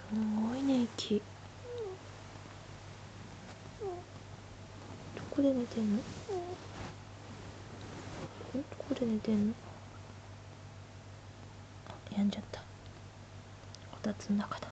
ごいね、息。どこで寝てんの？どこで寝てんの？あ、やんじゃった。こたつの中だ。